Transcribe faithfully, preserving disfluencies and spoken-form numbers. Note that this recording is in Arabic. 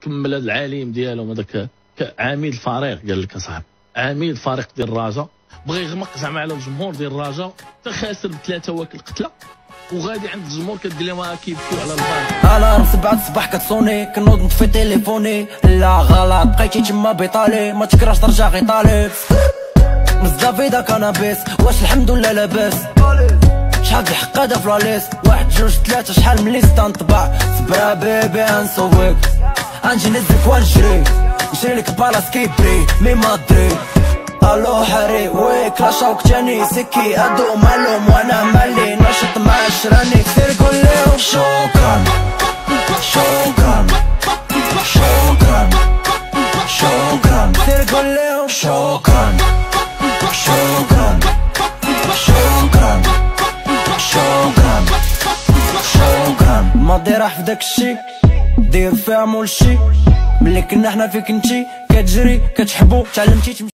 كمل هذا العالم ديالهم هذاك عميد الفريق، قال لك اصاحبي عميد الفريق ديال الرجاء بغى يغمق زعما على الجمهور ديال الرجاء، حتى خاسر بثلاثه واكل قتله، وغادي عند الجمهور كدير لهم كيبكيو على البال. الارم سبعة الصباح كتصوني كنوض نطفي تليفوني، لا غلط بقيتي تما بيطالي ما تكرهش ترجع غي طالب. بزاف فيدا كنابيس واش الحمد لله لاباس، شحال الحق هذا في لاليست، واحد جوج ثلاثة شحال من ليست نطبع، صبرا بيبي غنصوبك غنجي نزلك ونجري، نشري لك بالاس كيبري مي مدري. الو حري وي كلاشاوك تاني سكي ادو مالهم وانا مالي نشط مع عشراني، سير قول ليهم شكرا شكرا شكرا شكرا، سير قول ليهم شكرا شكرا شكرا شكرا شكرا. ماضي راح في داك الشي دير فيها مول شي، ملي كنا حنا فيك انتي كتجري كتحبو تعلمتي